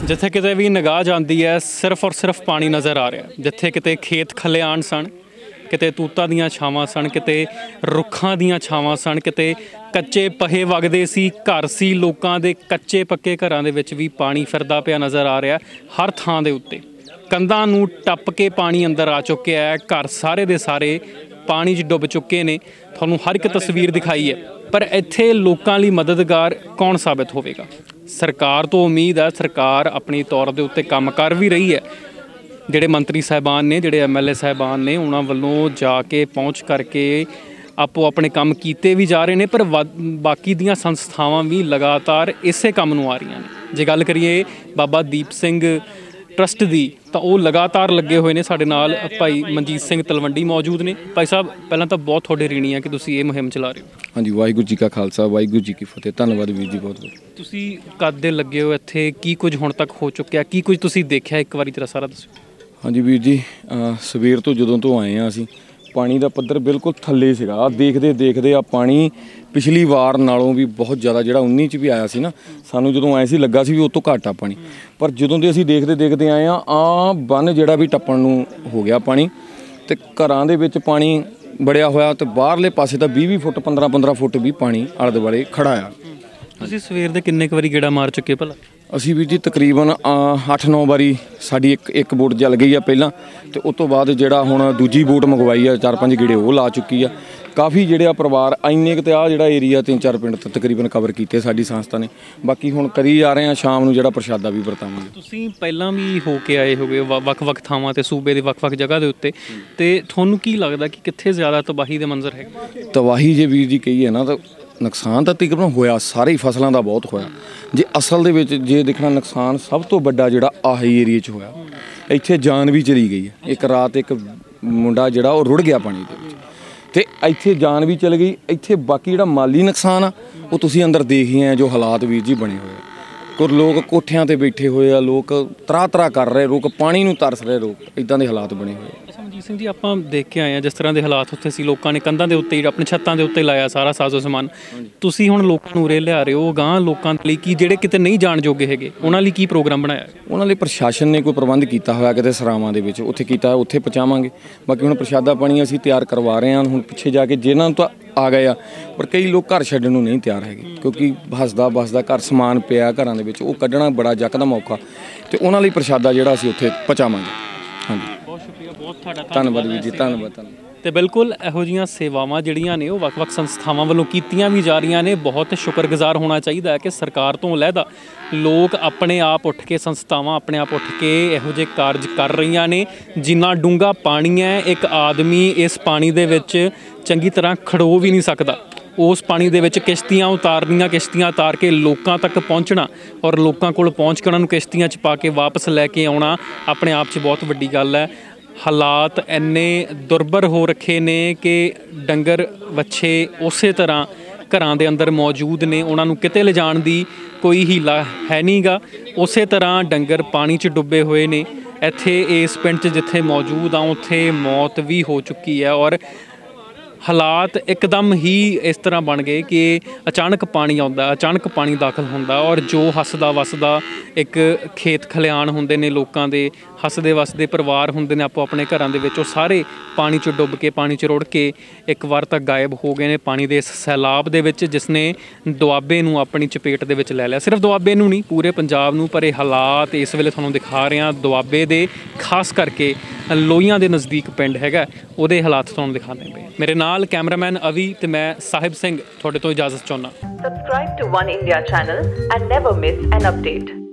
जिथे किते भी निगाह जाती है सिर्फ और सिर्फ पानी नज़र आ रहा। जिथे किते खेत खलियान सन, किते तूतां दीयां छावां सन, किते रुखां दीयां छावां सन, किते कच्चे पहे वगदे सी, घर सी लोकां दे कच्चे पक्के घरां दे विच भी पानी फिरदा पिया नज़र आ रहा। हर थां दे उत्ते कंधां नूं टप के पानी अंदर आ चुक्या है। घर सारे दे सारे पानी 'च डुब चुके ने। तुहानूं हर एक तस्वीर दिखाई है, पर इत्थे लोकां लई मददगार कौन साबित होवेगा? सरकार तो उम्मीद है, सरकार अपनी तौर के उत्ते काम कर भी रही है। ਜਿਹੜੇ ਮੰਤਰੀ ਸਾਹਿਬਾਨ ਨੇ, ਜਿਹੜੇ MLA ਸਾਹਿਬਾਨ ਨੇ, ਉਹਨਾਂ ਵੱਲੋਂ ਜਾ ਕੇ ਪਹੁੰਚ ਕਰਕੇ ਆਪੋ ਆਪਣੇ ਕੰਮ ਕੀਤੇ ਵੀ ਜਾ ਰਹੇ ਨੇ, ਪਰ ਬਾਕੀ ਦੀਆਂ ਸੰਸਥਾਵਾਂ ਵੀ ਲਗਾਤਾਰ ਇਸੇ ਕੰਮ ਨੂੰ ਆ ਰਹੀਆਂ ਨੇ। ਜੇ ਗੱਲ ਕਰੀਏ ਬਾਬਾ ਦੀਪ ਸਿੰਘ ट्रस्ट की, तो वो लगातार लगे हुए हैं। साढ़े नाल भाई मनजीत सिंह तलवंडी मौजूद ने। भाई साहब, पहला तो बहुत थोड़े ऋणी है कि तुसीं ये मुहिम चला रहे हो। हाँ जी, वाहिगुरू जी का खालसा, वाहिगुरू जी की फतेह। धन्यवाद वीर जी, बहुत बहुत। तुसीं कद दे लगे हो इत्थे, की कुछ हुण तक हो चुक्या, की कुछ तुसीं देखिया, एक बारी तेरा सारा दसो। हाँ जी वीर जी, सवेर तो जदों तो आए हैं असीं, पानी का पद्धर बिल्कुल थल्ले सीगा। देखते देखते आ पानी पिछली वार नालों भी बहुत ज़्यादा, जिहड़ा 19 च भी आया सी ना, सानूं जदों आए सी लगा सी भी उस तो घट आ पानी। पर जदों दे असीं देखते देखते आए आ बन जिहड़ा भी टप्पण नूं हो गया पानी, ते घरां दे विच पानी बड़िया होया, ते बाहरले पासे तां 20-20 फुट 15-15 फुट भी पानी आले दुआले खड़ा आ। तुसीं सवेर दे किन्ने क वारी गेड़ा मार चुके भला? असी भी जी तकरीबन 8-9 वारी साडी एक बोट जल गई है पहला, तो उस तो बाद जिहड़ा हुण दूजी बोट मंगवाई है, 4-5 गेड़े वो ला चुकी है। काफ़ी जिहड़े परिवार इन्ने क आ जिहड़ा एरिया 3-4 पिंड तकरीबन कवर कीते साडी संस्था ने। बाकी हुण करी जा रहे हैं, शाम नूं जिहड़ा प्रशादा भी वरतावांगे। तुसीं पहिलां भी हो के आए होगे ਵੱਖ-ਵੱਖ ਥਾਵਾਂ ਤੇ सूबे ਦੇ ਵੱਖ-ਵੱਖ जगह ਦੇ ਉੱਤੇ, ਤੇ ਤੁਹਾਨੂੰ ਕੀ ਲੱਗਦਾ कि कित्थे ज़्यादा तबाही ਦੇ मंजर है? तबाही जे वीर जी कही है ना, तो ਨੁਕਸਾਨ ਤਾਂ ਤਕਰੀਬਨ ਹੋਇਆ ਸਾਰੇ ਹੀ ਫਸਲਾਂ ਦਾ ਬਹੁਤ ਹੋਇਆ। ਜੇ ਅਸਲ ਦੇ ਵਿੱਚ ਜੇ ਦੇਖਣਾ ਨੁਕਸਾਨ ਸਭ ਤੋਂ ਵੱਡਾ ਜਿਹੜਾ ਆਹੀ ਏਰੀਏ 'ਚ ਹੋਇਆ, ਇੱਥੇ ਜਾਨ ਵੀ ਚਲੀ ਗਈ ਹੈ। ਇੱਕ ਰਾਤ ਇੱਕ ਮੁੰਡਾ ਜਿਹੜਾ ਉਹ ਰੁੜ ਗਿਆ ਪਾਣੀ ਦੇ ਵਿੱਚ, ਤੇ ਇੱਥੇ ਜਾਨ ਵੀ ਚਲ ਗਈ। ਇੱਥੇ ਬਾਕੀ ਜਿਹੜਾ ਮਾਲੀ ਨੁਕਸਾਨ ਆ ਉਹ ਤੁਸੀਂ ਅੰਦਰ ਦੇਖ ਹੀ ਆ, ਜੋ ਹਾਲਾਤ ਵੀਰ ਜੀ ਬਣੇ ਹੋਏ ਆ। ਕੁਝ ਲੋਕ ਕੋਠਿਆਂ ਤੇ ਬੈਠੇ ਹੋਏ ਆ, ਲੋਕ ਤਰਾ ਕਰ ਰਹੇ, ਲੋਕ ਪਾਣੀ ਨੂੰ ਤਰਸ ਰਹੇ, ਲੋਕ ਇੱਦਾਂ ਦੇ ਹਾਲਾਤ ਬਣੇ ਹੋਏ। ਅੱਛਾ ਮਨਜੀਤ ਸਿੰਘ ਜੀ, ਆਪਾਂ ਦੇਖ ਕੇ ਆਏ ਆ ਜਿਸ ਤਰ੍ਹਾਂ ਦੇ ਹਾਲਾਤ ਉੱਥੇ ਸੀ, ਲੋਕਾਂ ਨੇ ਕੰਧਾਂ ਦੇ ਉੱਤੇ ਆਪਣੇ ਛੱਤਾਂ ਦੇ ਉੱਤੇ ਲਾਇਆ ਸਾਰਾ ਸਾਜ਼ੋ ਸਮਾਨ। ਤੁਸੀਂ ਹੁਣ ਲੋਕਾਂ ਨੂੰ ਉਰੇ ਲਿਆ ਰਹੇ ਹੋ, ਗਾਂ ਲੋਕਾਂ ਲਈ ਕੀ ਜਿਹੜੇ ਕਿਤੇ ਨਹੀਂ ਜਾਣ ਜੋਗੇ ਹੈਗੇ, ਉਹਨਾਂ ਲਈ ਕੀ ਪ੍ਰੋਗਰਾਮ ਬਣਾਇਆ? ਉਹਨਾਂ ਲਈ ਪ੍ਰਸ਼ਾਸਨ ਨੇ ਕੋਈ ਪ੍ਰਬੰਧ ਕੀਤਾ ਹੋਇਆ ਕਿਤੇ ਸਰਾਵਾਂ ਦੇ ਵਿੱਚ, ਉੱਥੇ ਕੀਤਾ ਉੱਥੇ ਪਹੁੰਚਾਵਾਂਗੇ। ਬਾਕੀ ਹੁਣ ਪ੍ਰਸ਼ਾਦਾ ਪਾਣੀ ਅਸੀਂ ਤਿਆਰ ਕਰਵਾ ਰਹੇ ਹਾਂ। ਹੁਣ ਪਿੱਛੇ ਜਾ ਕੇ ਜਿਨ੍ਹਾਂ ਨੂੰ ਤਾਂ ਆ ਗਏ ਆ, ਪਰ ਕਈ ਲੋਕ ਘਰ ਛੱਡਣ ਨੂੰ ਨਹੀਂ ਤਿਆਰ ਹੈਗੇ, ਕਿਉਂਕਿ ਹੱਸਦਾ ਵੱਸਦਾ ਘਰ ਸਮਾਨ ਪਿਆ ਘਰਾਂ ਦੇ ਵਿੱਚ, ਉਹ ਕੱਢਣਾ ਬੜਾ ਯਕਦਮ ਔਖਾ, ਤੇ ਉਹਨਾਂ ਲਈ ਪ੍ਰਸ਼ਾਦਾ ਜਿਹੜਾ ਅਸੀਂ ਉੱਥੇ ਪਹੁੰਚਾਵਾਂਗੇ। ਹਾਂਜੀ, ਬਹੁਤ ਸ਼ੁਕਰੀਆ, ਬਹੁਤ ਤੁਹਾਡਾ ਧੰਨਵਾਦ ਵੀਰ ਜੀ, ਧੰਨਵਾਦ। ਤੇ ਬਿਲਕੁਲ ਇਹੋ ਜਿਹੀਆਂ ਸੇਵਾਵਾਂ ਜਿਹੜੀਆਂ ਨੇ ਉਹ ਵੱਖ-ਵੱਖ ਸੰਸਥਾਵਾਂ ਵੱਲੋਂ ਕੀਤੀਆਂ ਵੀ ਜਾ ਰਹੀਆਂ ਨੇ। ਬਹੁਤ ਸ਼ੁਕਰਗੁਜ਼ਾਰ ਹੋਣਾ ਚਾਹੀਦਾ ਹੈ ਕਿ ਸਰਕਾਰ ਤੋਂ ਅਲੱਗਾ ਲੋਕ ਆਪਣੇ ਆਪ ਉੱਠ ਕੇ, ਸੰਸਥਾਵਾਂ ਆਪਣੇ ਆਪ ਉੱਠ ਕੇ ਇਹੋ ਜਿਹੇ ਕਾਰਜ ਕਰ ਰਹੀਆਂ ਨੇ। ਜਿੰਨਾ ਡੂੰਘਾ ਪਾਣੀ ਹੈ, ਇੱਕ ਆਦਮੀ ਇਸ ਪਾਣੀ ਦੇ ਵਿੱਚ ਚੰਗੀ ਤਰ੍ਹਾਂ ਖੜੋ ਵੀ ਨਹੀਂ ਸਕਦਾ। ਉਸ ਪਾਣੀ ਦੇ ਵਿੱਚ ਕਿਸ਼ਤੀਆਂ ਉਤਾਰਨੀਆਂ, ਕਿਸ਼ਤੀਆਂ ਉਤਾਰ ਕੇ ਲੋਕਾਂ ਤੱਕ ਪਹੁੰਚਣਾ, ਔਰ ਲੋਕਾਂ ਕੋਲ ਪਹੁੰਚ ਕੇ ਉਹਨਾਂ ਨੂੰ ਕਿਸ਼ਤੀਆਂ 'ਚ ਪਾ ਕੇ ਵਾਪਸ ਲੈ ਕੇ ਆਉਣਾ ਆਪਣੇ ਆਪ 'ਚ ਬਹੁਤ ਵੱਡੀ ਗੱਲ ਹੈ। ਹਾਲਾਤ ਇੰਨੇ ਦੁਰਬਰ ਹੋ ਰੱਖੇ ਨੇ ਕਿ ਡੰਗਰ ਵੱਛੇ ਉਸੇ ਤਰ੍ਹਾਂ ਘਰਾਂ ਦੇ ਅੰਦਰ ਮੌਜੂਦ ਨੇ, ਉਹਨਾਂ ਨੂੰ ਕਿਤੇ ਲਿਜਾਣ ਦੀ ਕੋਈ ਹੀਲਾ ਹੈ ਨਹੀਂ ਗਾ। ਉਸੇ ਤਰ੍ਹਾਂ ਡੰਗਰ ਪਾਣੀ 'ਚ ਡੁੱਬੇ ਹੋਏ ਨੇ। ਇੱਥੇ ਇਸ ਪਿੰਡ 'ਚ ਜਿੱਥੇ ਮੌਜੂਦ ਆ ਉੱਥੇ ਮੌਤ ਵੀ ਹੋ ਚੁੱਕੀ ਹੈ, ਔਰ ਹਾਲਾਤ ਇੱਕਦਮ ਹੀ ਇਸ ਤਰ੍ਹਾਂ ਬਣ ਗਏ ਕਿ ਅਚਾਨਕ ਪਾਣੀ ਆਉਂਦਾ, ਅਚਾਨਕ ਪਾਣੀ ਦਾਖਲ ਹੁੰਦਾ, ਔਰ ਜੋ ਹੱਸਦਾ ਵਸਦਾ ਇੱਕ ਖੇਤ ਖਲਿਆਣ ਹੁੰਦੇ ਨੇ ਲੋਕਾਂ ਦੇ, ਹੱਸਦੇ ਵਸਦੇ ਪਰਿਵਾਰ ਹੁੰਦੇ ਨੇ ਆਪੋ ਆਪਣੇ ਘਰਾਂ ਦੇ ਵਿੱਚ, ਉਹ ਸਾਰੇ ਪਾਣੀ 'ਚ ਡੁੱਬ ਕੇ, ਪਾਣੀ 'ਚ ਰੁੜ ਕੇ ਇੱਕ ਵਾਰ ਤਾਂ ਗਾਇਬ ਹੋ ਗਏ ਨੇ ਪਾਣੀ ਦੇ ਇਸ ਸੈਲਾਬ ਦੇ ਵਿੱਚ, ਜਿਸ ਨੇ ਦੁਆਬੇ ਨੂੰ ਆਪਣੀ ਚਪੇਟ ਦੇ ਵਿੱਚ ਲੈ ਲਿਆ। ਸਿਰਫ ਦੁਆਬੇ ਨੂੰ ਨਹੀਂ, ਪੂਰੇ ਪੰਜਾਬ ਨੂੰ। ਪਰ ਇਹ ਹਾਲਾਤ ਇਸ ਵੇਲੇ ਤੁਹਾਨੂੰ ਦਿਖਾ ਰਹੇ ਹਾਂ ਦੁਆਬੇ ਦੇ, ਖਾਸ ਕਰਕੇ ਲੋਹੀਆਂ ਦੇ ਨਜ਼ਦੀਕ ਪਿੰਡ ਹੈਗਾ, ਉਹਦੇ ਹਾਲਾਤ ਤੁਹਾਨੂੰ ਦਿਖਾਉਂਦੇ ਪਏ। ਮੇਰੇ ਨਾਲ ਕੈਮਰਾਮੈਨ ਅਵੀ ਤੇ ਮੈਂ ਸਾਹਿਬ ਸਿੰਘ ਤੁਹਾਡੇ ਤੋਂ ਇਜਾਜ਼ਤ ਚਾਹੁੰਦਾ। Subscribe to One India channel and never miss an update.